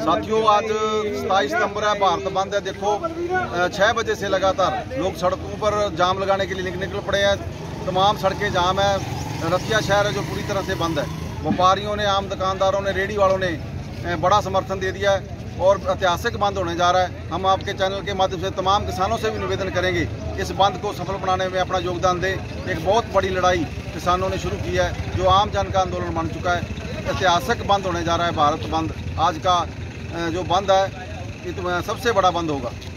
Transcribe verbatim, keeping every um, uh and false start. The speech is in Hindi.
साथियों, आज सताईस सितंबर है, भारत बंद है। देखो, छः बजे से लगातार लोग सड़कों पर जाम लगाने के लिए निकल पड़े हैं। तमाम सड़कें जाम है। रतिया शहर है जो पूरी तरह से बंद है। व्यापारियों ने, आम दुकानदारों ने, रेहड़ी वालों ने बड़ा समर्थन दे दिया है और ऐतिहासिक बंद होने जा रहा है। हम आपके चैनल के माध्यम से तमाम किसानों से भी निवेदन करेंगे इस बंद को सफल बनाने में अपना योगदान दें। एक बहुत बड़ी लड़ाई किसानों ने शुरू की है जो आम जन का आंदोलन बन चुका है। ऐतिहासिक बंद होने जा रहा है भारत बंद। आज का जो बंद है ये तो सबसे बड़ा बंद होगा।